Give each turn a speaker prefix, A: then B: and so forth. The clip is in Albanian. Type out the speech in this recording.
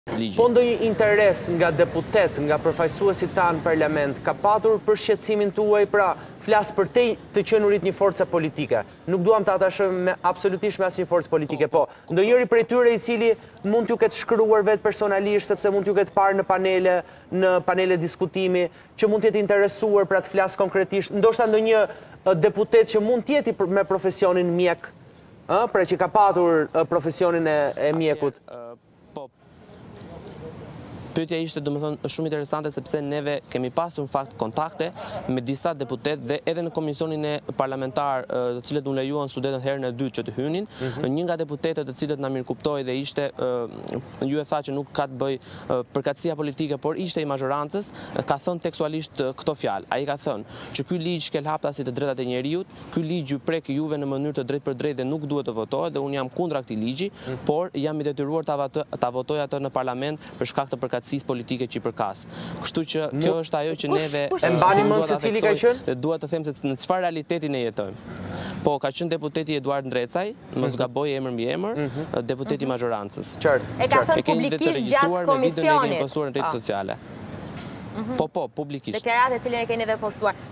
A: ligji.
B: Po ndonjë interes nga deputet, nga përfaqësuesit tanë në parlament, ka patur për shqetësimin tuaj, pra flas për të qenurit një forcë politike. Nuk duam të atashojmë absolutisht me asnjë forcë politike, po ndonjëri prej tyre i cili mund t'ju ketë shkruar vetë personalisht, sepse mund t'ju ketë parë në panele diskutimi, që mund t'jetë interesuar pra të flas konkretisht, ndoshta ndonjë deputet që mund t'jeti me profesionin mjek, pra që ka patur profesionin e mjekut.
A: Pyetja ishte domethënë shumë interesante sepse neve kemi pasur në fakt kontakte me disa deputet dhe edhe në komisionin e parlamentar të cilët u lejuan studentët herën e dytë që të hynin, një nga deputetët të cilët na mirëkuptoi dhe ishte ju e tha që nuk ka të bëj përkatësia politike, por ishte i mazhorancës, ka thënë tekstualisht këto fjalë. Ai ka thënë që ky ligj shkel haptasit të drejtat e njerëzit, ky ligj ju prek juve në mënyrë të drejtë për drejtë dhe nuk duhet të votohet dhe unë jam kundra këtij ligji, por jam i detyruar ta votoj atë në parlament për shkak të përkatësisë politike që i përkas. Kështu që kjo është ajo që neve
B: e mbani mend se cili ka qenë?
A: Dhe dua të them se në çfarë realiteti ne jetojmë. Po ka qenë deputeti Eduard Ndrecaj, mos gaboj emër mbi emër, deputeti i mazhorancës.
C: E ka thënë publikisht gjatë komisionit.
A: Postuar në rrjetet sociale. Po, publikisht.
C: Deklaratë e cilën e keni dhe postuar.